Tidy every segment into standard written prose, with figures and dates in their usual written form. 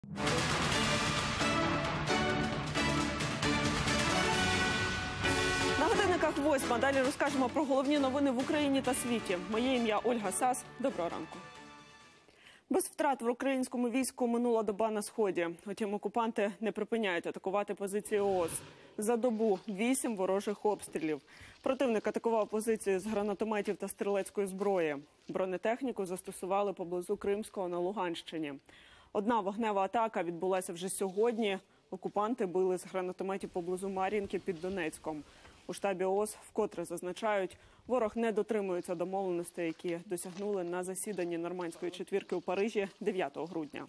На годинниках 8. Далі розкажемо про головні новини в Україні та світі. Моє ім'я Ольга Сас. Доброго ранку. Без втрат в українському війську минула доба на Сході. Утім, окупанти не припиняють атакувати позиції ООС. За добу 8 ворожих обстрілів. Противник атакував позиції з гранатометів та стрілецької зброї. Бронетехніку застосували поблизу Кримського на Луганщині. Одна вогнева атака відбулася вже сьогодні. Окупанти били з гранатометів поблизу Мар'їнки під Донецьком. У штабі ООС вкотре зазначають, ворог не дотримується домовленостей, які досягнули на засіданні Нормандської четвірки у Парижі 9 грудня.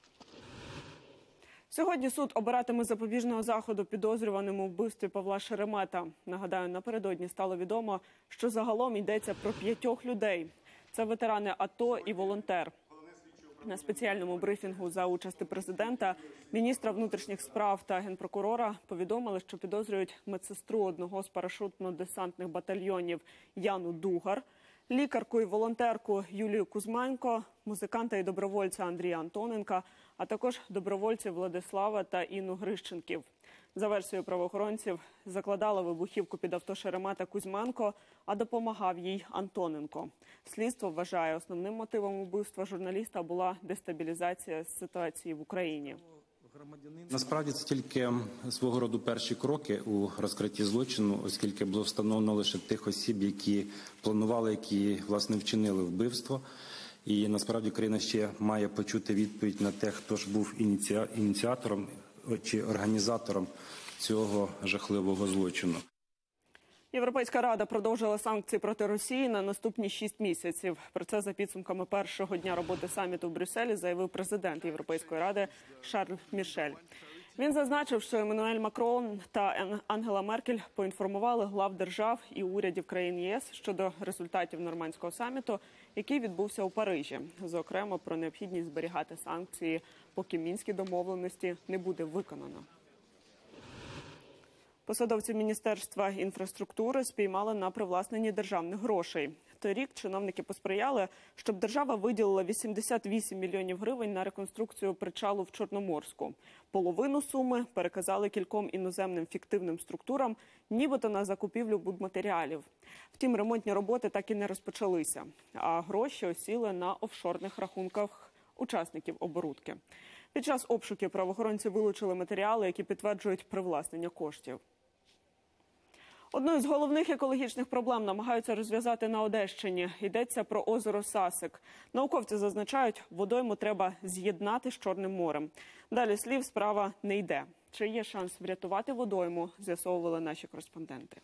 Сьогодні суд обиратиме запобіжного заходу підозрюваному у вбивстві Павла Шеремета. Нагадаю, напередодні стало відомо, що загалом йдеться про 5 людей. Це ветерани АТО і волонтер. На спеціальному брифінгу за участі президента, міністра внутрішніх справ та генпрокурора повідомили, що підозрюють медсестру одного з парашутно-десантних батальйонів Яну Дугар, лікарку і волонтерку Юлію Кузьменко, музиканта і добровольця Андрія Антоненка, а також добровольців Владислава та Інну Грищенків. За версією правоохоронців, закладала вибухівку під авто Шеремета Кузьменко, а допомагав їй Антоненко. Слідство вважає, основним мотивом вбивства журналіста була дестабілізація ситуації в Україні. Насправді це тільки свого роду перші кроки у розкритті злочину, оскільки було встановлено лише тих осіб, які планували, які, власне, вчинили вбивство. І насправді країна ще має почути відповідь на те, хто ж був ініціатором чи організатором цього жахливого злочину. Європейська Рада продовжила санкції проти Росії на наступні 6 місяців. Про це за підсумками першого дня роботи саміту в Брюсселі заявив президент Європейської Ради Шарль Мішель. Він зазначив, що Еммануель Макрон та Ангела Меркель поінформували глав держав і урядів країн ЄС щодо результатів нормандського саміту, який відбувся у Парижі. Зокрема, про необхідність зберігати санкції, поки мінські домовленості не буде виконано. Посадовці Міністерства інфраструктури спіймали на привласненні державних грошей. Торік чиновники посприяли, щоб держава виділила 88 мільйонів гривень на реконструкцію причалу в Чорноморську. Половину суми переказали кільком іноземним фіктивним структурам, нібито на закупівлю будматеріалів. Втім, ремонтні роботи так і не розпочалися, а гроші осіли на офшорних рахунках учасників оборудки. Під час обшуків правоохоронці вилучили матеріали, які підтверджують привласнення коштів. Одну з головних екологічних проблем намагаються розв'язати на Одещині. Йдеться про озеро Сасик. Науковці зазначають, водойму треба з'єднати з Чорним морем. Далі слів справа не йде. Чи є шанс врятувати водойму, з'ясовували наші кореспонденти.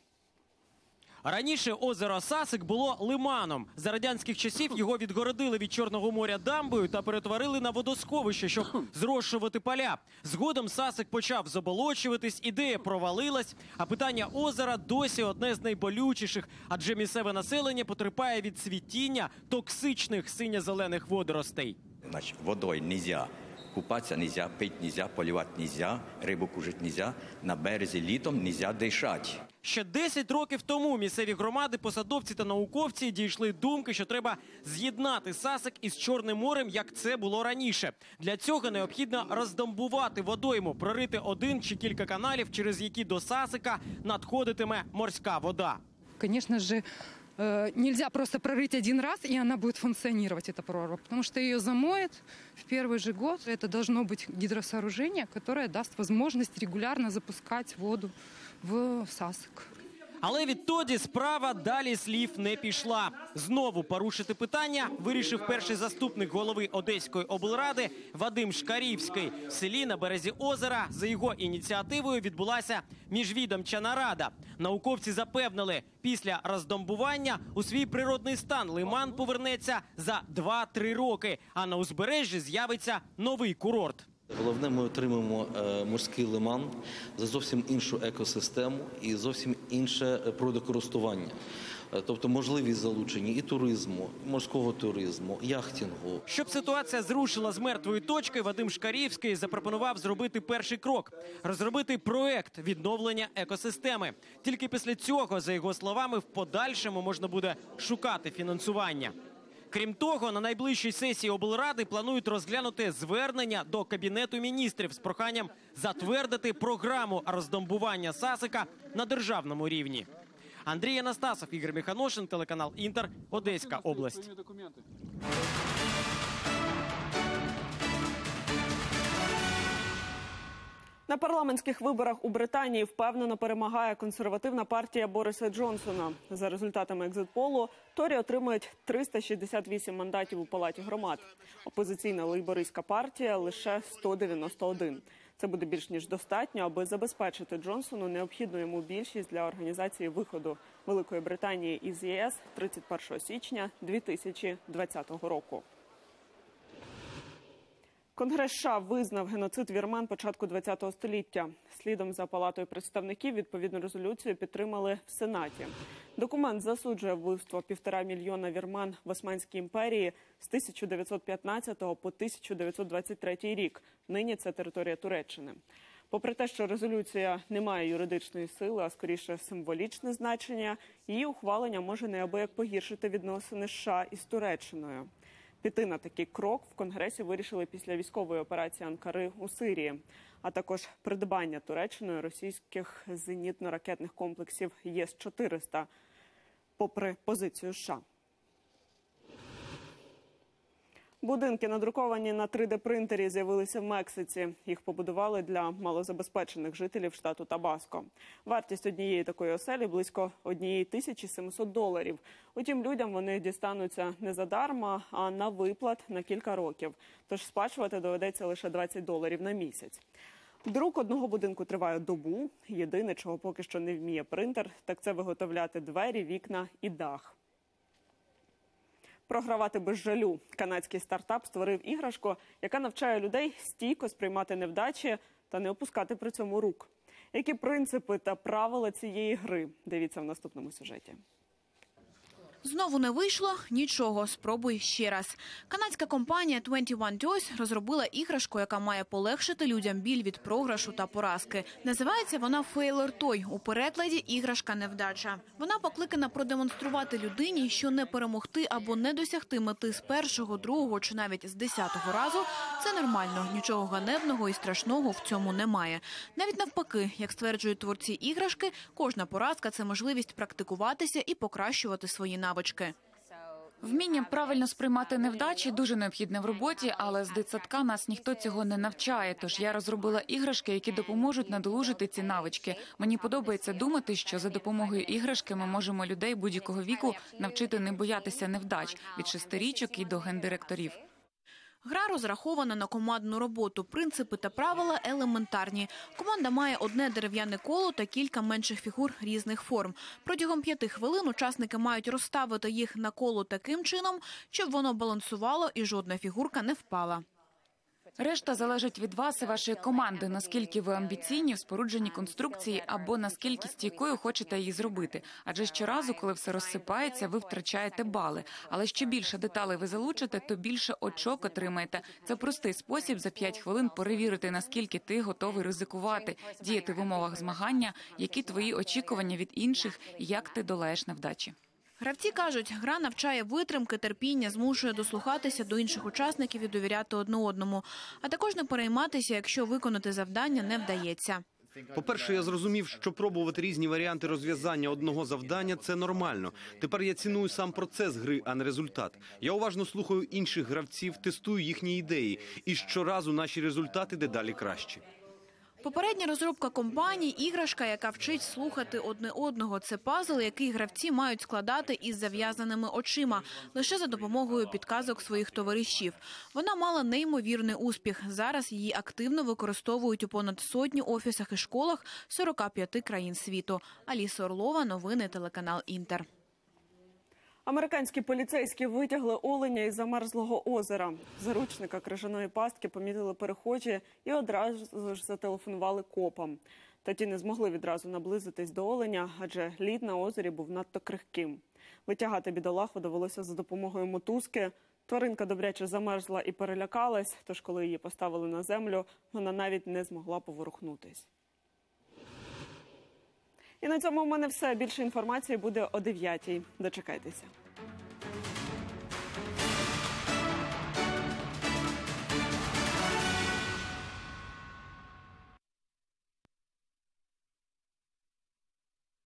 Раніше озеро Сасик було лиманом. За радянських часів його відгородили від Чорного моря дамбою та перетворили на водосховище, щоб зрошувати поля. Згодом Сасик почав заболочуватись, ідея провалилась, а питання озера досі одне з найболючіших, адже місцеве населення потерпає від цвітіння токсичних синьо-зелених водоростей. Значит, водой нельзя купаться, нельзя пить, нельзя поливать, нельзя, рибу кушать нельзя, на березі літом нельзя дишати. Ще 10 років тому місцеві громади, посадовці та науковці дійшли думки, що треба з'єднати Сасик із Чорним морем, як це було раніше. Для цього необхідно роздамбувати водойму, прорити один чи кілька каналів, через які до Сасика надходитиме морська вода. Звісно ж, нельзя просто прорыть один раз, и она будет функционировать, эта прорва, потому что ее замоет в первый же год. Это должно быть гидросооружение, которое даст возможность регулярно запускать воду в Сасик. Але відтоді справа далі слів не пішла. Знову порушити питання вирішив перший заступник голови Одеської облради Вадим Шкарівський. В селі на березі озера за його ініціативою відбулася міжвідомча нарада. Науковці запевнили, після роздамбування у свій природний стан лиман повернеться за 2-3 роки, а на узбережжі з'явиться новий курорт. Головне, ми отримаємо морський лиман за зовсім іншу екосистему і зовсім інше природокористування. Тобто можливість залучення і туризму, і морського туризму, яхтингу. Щоб ситуація зрушила з мертвої точки, Вадим Шкарівський запропонував зробити перший крок – розробити проект відновлення екосистеми. Тільки після цього, за його словами, в подальшому можна буде шукати фінансування. Крім того, на найближчій сесії облради планують розглянути звернення до Кабінету міністрів з проханням затвердити програму роздомбування Сасика на державному рівні. Андрій Анастасов, Ігор Міханошин, телеканал «Інтер», Одеська область. На парламентських виборах у Британії впевнено перемагає консервативна партія Бориса Джонсона. За результатами екзит-полу, Торі отримують 368 мандатів у Палаті громад. Опозиційна лейбористська партія – лише 191. Це буде більш ніж достатньо, аби забезпечити Джонсону необхідну йому більшість для організації виходу Великої Британії із ЄС 31 січня 2020 року. Конгрес США визнав геноцид вірмен початку ХХ століття. Слідом за Палатою представників відповідну резолюцію підтримали в Сенаті. Документ засуджує вбивство 1,5 мільйона вірмен в Османській імперії з 1915 по 1923 рік. Нині це територія Туреччини. Попри те, що резолюція не має юридичної сили, а скоріше символічне значення, її ухвалення може неабияк погіршити відносини США із Туреччиною. Піти на такий крок в Конгресі вирішили після військової операції Анкари у Сирії, а також придбання Туреччиною російських зенітно-ракетних комплексів ЄС-400, попри позицію США. Будинки, надруковані на 3D-принтері, з'явилися в Мексиці. Їх побудували для малозабезпечених жителів штату Табаско. Вартість однієї такої оселі – близько $1700. Утім, людям вони дістануться не задарма, а на виплат на кілька років. Тож сплачувати доведеться лише $20 на місяць. Друк одного будинку триває добу. Єдине, чого поки що не вміє принтер, так це виготовляти двері, вікна і дах. Програвати без жалю. Канадський стартап створив іграшку, яка навчає людей стійко сприймати невдачі та не опускати при цьому рук. Які принципи та правила цієї гри? Дивіться в наступному сюжеті. Знову не вийшло? Нічого, спробуй ще раз. Канадська компанія 21 Toys розробила іграшку, яка має полегшити людям біль від програшу та поразки. Називається вона Failure Toy, у перекладі «іграшка невдача». Вона покликана продемонструвати людині, що не перемогти або не досягти мети з першого, другого чи навіть з 10-го разу – це нормально, нічого ганебного і страшного в цьому немає. Навіть навпаки, як стверджують творці іграшки, кожна поразка – це можливість практикуватися і покращувати свої навички. Вміння правильно сприймати невдачі дуже необхідне в роботі, але з дитсадка нас ніхто цього не навчає. Тож я розробила іграшки, які допоможуть надолужити ці навички. Мені подобається думати, що за допомогою іграшки ми можемо людей будь-якого віку навчити не боятися невдач – від 6-річок і до гендиректорів. Гра розрахована на командну роботу. Принципи та правила елементарні. Команда має одне дерев'яне коло та кілька менших фігур різних форм. Протягом 5 хвилин учасники мають розставити їх на коло таким чином, щоб воно балансувало і жодна фігурка не впала. Решта залежить від вас і вашої команди, наскільки ви амбіційні в спорудженні конструкції або наскільки стійкою хочете її зробити. Адже щоразу, коли все розсипається, ви втрачаєте бали. Але що більше деталей ви залучите, то більше очок отримаєте. Це простий спосіб за 5 хвилин перевірити, наскільки ти готовий ризикувати, діяти в умовах змагання, які твої очікування від інших і як ти долаєш невдачі. Гравці кажуть, гра навчає витримки, терпіння, змушує дослухатися до інших учасників і довіряти одне одному. А також не перейматися, якщо виконати завдання не вдається. По-перше, я зрозумів, що пробувати різні варіанти розв'язання одного завдання – це нормально. Тепер я ціную сам процес гри, а не результат. Я уважно слухаю інших гравців, тестую їхні ідеї. І щоразу наші результати дедалі кращі. Попередня розробка компанії – іграшка, яка вчить слухати одне одного. Це пазл, який гравці мають складати із зав'язаними очима, лише за допомогою підказок своїх товаришів. Вона мала неймовірний успіх. Зараз її активно використовують у понад 100 офісах і школах 45 країн світу. Аліса Орлова, новини, телеканал «Інтер». Американські поліцейські витягли оленя із замерзлого озера. Заручника крижаної пастки помітили перехожі і одразу ж зателефонували копам. Та ті не змогли відразу наблизитись до оленя, адже лід на озері був надто крихким. Витягати бідолаху довелося за допомогою мотузки. Тваринка добряче замерзла і перелякалась, тож коли її поставили на землю, вона навіть не змогла поворухнутись. І на цьому в мене все. Більше інформації буде о 9-й. Дочекайтеся.